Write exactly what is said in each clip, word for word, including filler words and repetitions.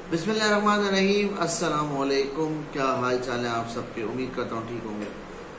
बिस्मिल्लाहिर्रहमानिर्रहीम। अस्सलाम वालेकुम। क्या हाल चाल है आप सबके? उम्मीद करता हूँ ठीक होंगे।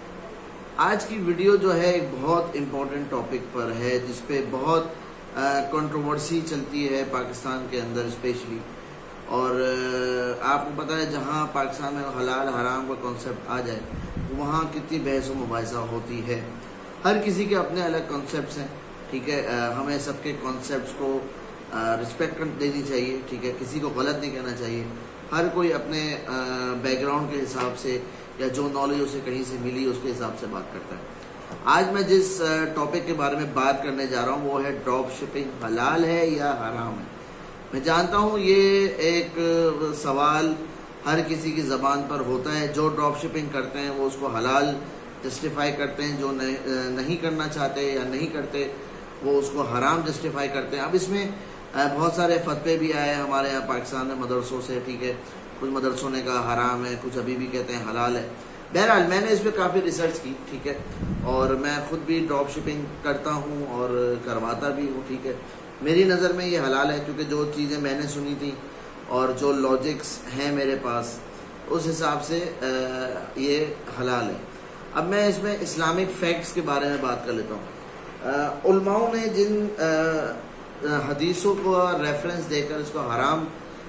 आज की वीडियो जो है एक बहुत इम्पोर्टेंट टॉपिक पर है जिसपे बहुत कंट्रोवर्सी चलती है पाकिस्तान के अंदर स्पेशली। और आ, आपको पता है जहाँ पाकिस्तान में हलाल हराम का कॉन्सेप्ट आ जाए वहाँ कितनी बहस व मुबाहिसा होती है। हर किसी के अपने अलग कॉन्सेप्ट्स हैं, ठीक है। आ, हमें सबके कॉन्सेप्ट्स को रिस्पेक्ट देनी चाहिए, ठीक है। किसी को गलत नहीं कहना चाहिए। हर कोई अपने बैकग्राउंड के हिसाब से या जो नॉलेज उसे कहीं से मिली उसके हिसाब से बात करता है। आज मैं जिस टॉपिक के बारे में बात करने जा रहा हूँ वो है ड्रॉप शिपिंग हलाल है या हराम है। मैं जानता हूँ ये एक सवाल हर किसी की ज़बान पर होता है। जो ड्रॉप शिपिंग करते हैं वो उसको हलाल जस्टिफाई करते हैं, जो नहीं, नहीं करना चाहते या नहीं करते वो उसको हराम जस्टिफाई करते हैं। अब इसमें बहुत सारे फतवे भी आए हमारे यहाँ पाकिस्तान में मदरसों से, ठीक है। कुछ मदरसों ने कहा हराम है, कुछ अभी भी कहते हैं हलाल है। बहरहाल मैंने इस पर काफ़ी रिसर्च की, ठीक है। और मैं खुद भी ड्रॉप शिपिंग करता हूँ और करवाता भी हूँ, ठीक है। मेरी नज़र में ये हलाल है क्योंकि जो चीज़ें मैंने सुनी थी और जो लॉजिक्स हैं मेरे पास उस हिसाब से ये हलाल है। अब मैं इसमें इस्लामिक फैक्ट्स के बारे में बात कर लेता हूँ। उलमाओं ने जिन हदीसों को रेफरेंस देकर इसको हराम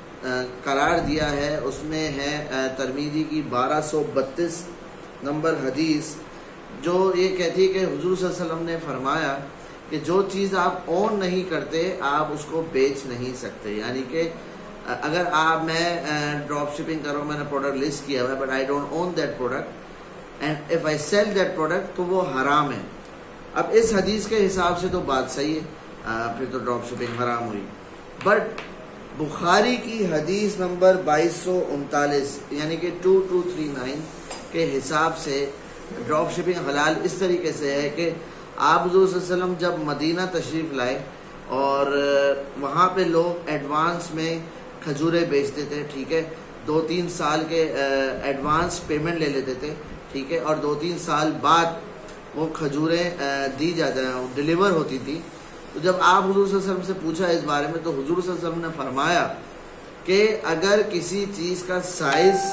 करार दिया है उसमें है तिरमिज़ी की बारह सौ बत्तीस नंबर हदीस, जो ये कहती है कि हुजूर सल्लल्लाहु अलैहि वसल्लम ने फरमाया कि जो चीज़ आप ओन नहीं करते आप उसको बेच नहीं सकते। यानी कि अगर आप मैं ड्रॉप शिपिंग कर रहा हूँ, मैंने प्रोडक्ट लिस्ट किया हुआ है but I don't own that product and if I sell that product तो वो हराम है। अब इस हदीस के हिसाब से तो बात सही है, आ, फिर तो ड्रॉप शिपिंग हराम हुई। बट बुखारी की हदीस नंबर बाईस सौ उनतालीस यानी कि टू टू थ्री नाइन के हिसाब से ड्रॉप शिपिंग हलाल इस तरीके से है कि आप हुज़ूर सल्लल्लाहु अलैहि वसल्लम जब मदीना तशरीफ़ लाए और वहाँ पे लोग एडवांस में खजूरें बेचते थे, ठीक है। दो तीन साल के एडवांस पेमेंट ले लेते थे, ठीक है। और दो तीन साल बाद वो खजूरें दी जाते डिलीवर होती थी। तो जब आप हुजूर सल्लल्लाहु अलैहि वसल्लम से पूछा इस बारे में तो हुजूर सल्लल्लाहु अलैहि वसल्लम ने फरमाया कि अगर किसी चीज़ का साइज,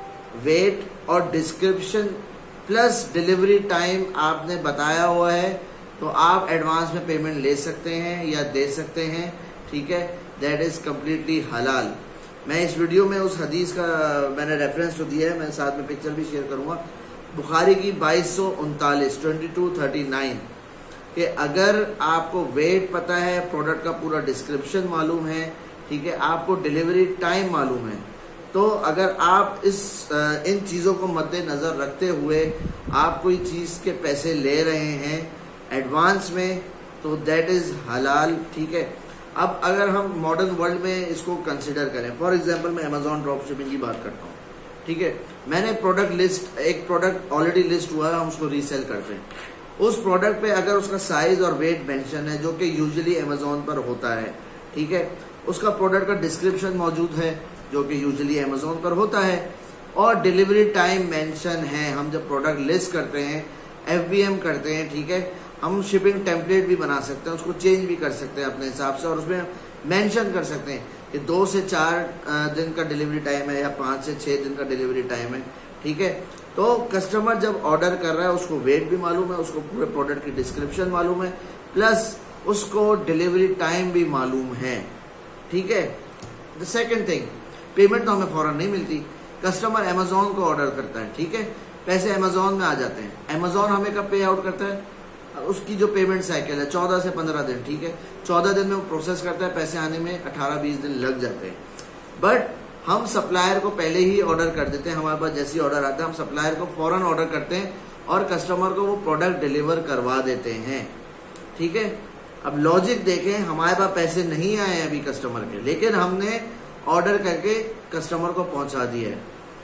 वेट और डिस्क्रिप्शन प्लस डिलीवरी टाइम आपने बताया हुआ है तो आप एडवांस में पेमेंट ले सकते हैं या दे सकते हैं, ठीक है। दैट इज़ कम्प्लीटली हलाल। मैं इस वीडियो में उस हदीस का मैंने रेफरेंस तो दिया है, मैं साथ में पिक्चर भी शेयर करूँगा। बुखारी की बाईस सौ उनतालीस ट्वेंटी टू थर्टी नाइन कि अगर आपको वेट पता है, प्रोडक्ट का पूरा डिस्क्रिप्शन मालूम है, ठीक है, आपको डिलीवरी टाइम मालूम है, तो अगर आप इस इन चीज़ों को मद्देनज़र रखते हुए आप कोई चीज़ के पैसे ले रहे हैं एडवांस में तो दैट इज़ हलाल, ठीक है। अब अगर हम मॉडर्न वर्ल्ड में इसको कंसिडर करें, फॉर एग्जांपल मैं अमेजॉन ड्रॉप शिपिंग की बात करता हूँ, ठीक है। मैंने प्रोडक्ट लिस्ट, एक प्रोडक्ट ऑलरेडी लिस्ट हुआ है, हम उसको रीसेल करते हैं। उस प्रोडक्ट पे अगर उसका साइज और वेट मेंशन है जो कि यूजुअली अमेजोन पर होता है, ठीक है, उसका प्रोडक्ट का डिस्क्रिप्शन मौजूद है जो कि यूजुअली अमेजोन पर होता है और डिलीवरी टाइम मेंशन है। हम जब प्रोडक्ट लिस्ट करते हैं, एफबीएम करते हैं, ठीक है, हम शिपिंग टेम्पलेट भी बना सकते हैं, उसको चेंज भी कर सकते हैं अपने हिसाब से और उसमें मेंशन कर सकते हैं कि दो से चार दिन का डिलीवरी टाइम है या पाँच से छः दिन का डिलीवरी टाइम है, ठीक है। तो कस्टमर जब ऑर्डर कर रहा है उसको वेट भी मालूम है, उसको पूरे प्रोडक्ट की डिस्क्रिप्शन मालूम है, प्लस उसको डिलीवरी टाइम भी मालूम है, ठीक है। द सेकंड थिंग, पेमेंट तो हमें फौरन नहीं मिलती। कस्टमर अमेजोन को ऑर्डर करता है, ठीक है, पैसे अमेजोन में आ जाते हैं। अमेजोन हमें कब पे आउट करता है? उसकी जो पेमेंट साइकिल है चौदह से पंद्रह दिन, ठीक है। चौदह दिन में वो प्रोसेस करता है, पैसे आने में अठारह बीस दिन लग जाते हैं। बट हम सप्लायर को पहले ही ऑर्डर कर देते हैं, हमारे पास जैसी ऑर्डर आता है हम सप्लायर को फौरन ऑर्डर करते हैं और कस्टमर को वो प्रोडक्ट डिलीवर करवा देते हैं, ठीक है। अब लॉजिक देखें, हमारे पास पैसे नहीं आए हैं अभी कस्टमर के, लेकिन हमने ऑर्डर करके कस्टमर को पहुंचा दिया है,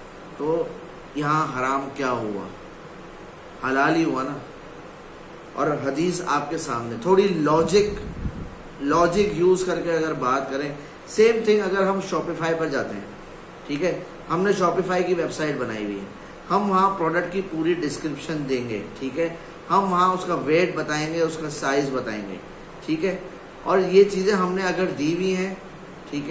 तो यहाँ हराम क्या हुआ? हलाल ही हुआ ना। और हदीस आपके सामने, थोड़ी लॉजिक लॉजिक यूज करके अगर बात करें, सेम थिंग अगर हम शॉपिफाई पर जाते हैं, ठीक है, हमने शॉपिफाई की वेबसाइट बनाई हुई है, हम वहाँ प्रोडक्ट की पूरी डिस्क्रिप्शन देंगे, ठीक है, हम वहाँ उसका वेट बताएंगे, उसका साइज बताएंगे, ठीक है। और ये चीज़ें हमने अगर दी हुई हैं, ठीक है,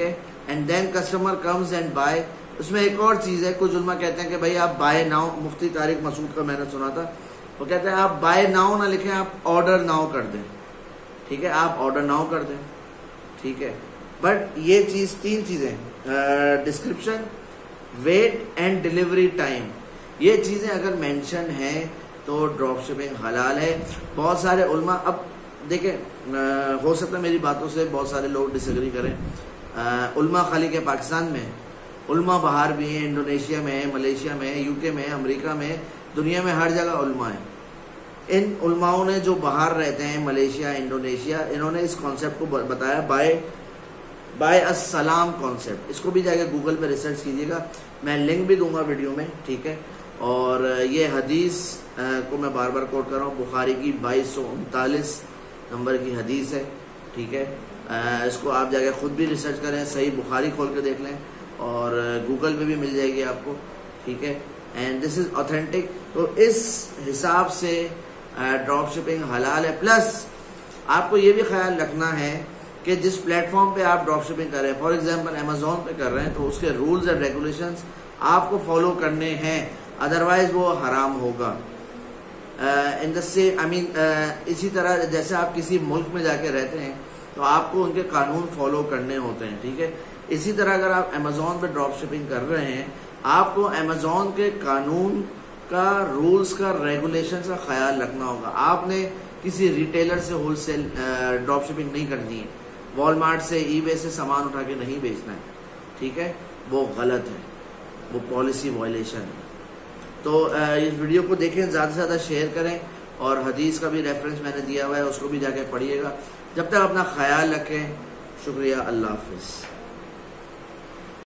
and then customer comes and buy. उसमें एक और चीज है, कुछ उलमा कहते हैं कि भाई आप बाय नाउ, मुफ्ती तारिक मसूद का मैंने सुना था, वो कहते हैं आप बाय नाउ ना लिखें, आप ऑर्डर नाउ कर दें। ठीक है, आप ऑर्डर नाउ कर दें। ठीक है, बट ये चीज, तीन चीजें, description, weight and delivery time, ये चीजें अगर मेंशन है तो ड्रॉप शिपिंग हलाल है। बहुत सारे उलमा, अब देखें, हो सकता है मेरी बातों से बहुत सारे लोग डिसएग्री करें, आ, उलमा खाली के पाकिस्तान में, उलमा बाहर भी हैं, इंडोनेशिया में है, मलेशिया में है, यूके में है, अमेरिका में है, दुनिया में हर जगह उलमा है। इन उलमाओं ने जो बाहर रहते हैं, मलेशिया, इंडोनेशिया, इन्होंने इस कॉन्सेप्ट को बताया, बाय बाय अस्सलाम कॉन्सेप्ट। इसको भी जाकर गूगल पे रिसर्च कीजिएगा, मैं लिंक भी दूंगा वीडियो में। ठीक है, और ये हदीस को मैं बार बार कोट कर रहा हूँ, बुखारी की बाईस सौ उनतालीस नंबर की हदीस है। ठीक है, इसको आप जाके खुद भी रिसर्च करें, सही बुखारी खोल के देख लें, और गूगल पे भी मिल जाएगी आपको। ठीक है, एंड दिस इज ऑथेंटिक। तो इस हिसाब से ड्रॉप शिपिंग हलाल है। प्लस आपको ये भी ख्याल रखना है कि जिस प्लेटफॉर्म पे आप ड्रॉप शिपिंग कर रहे हैं, फॉर एग्जांपल अमेजोन पे कर रहे हैं, तो उसके रूल्स एंड रेगुलेशंस आपको फॉलो करने हैं, अदरवाइज वो हराम होगा। In the same I mean इसी तरह जैसे आप किसी मुल्क में जाके रहते हैं तो आपको उनके कानून फॉलो करने होते हैं। ठीक है, इसी तरह अगर आप अमेजोन पे ड्रॉप शिपिंग कर रहे हैं, आपको अमेजोन के कानून का, रूल्स का, रेगुलेशन का ख्याल रखना होगा। आपने किसी रिटेलर से होलसेल ड्रॉप शिपिंग नहीं करनी है, वॉलमार्ट से, ईबे से सामान उठा के नहीं बेचना है। ठीक है, वो गलत है, वो पॉलिसी वायलेशन है। तो इस वीडियो को देखें, ज़्यादा से ज़्यादा शेयर करें, और हदीस का भी रेफरेंस मैंने दिया हुआ है, उसको भी जाके पढ़िएगा। जब तक अपना ख्याल रखें, शुक्रिया, अल्लाह हाफिज़।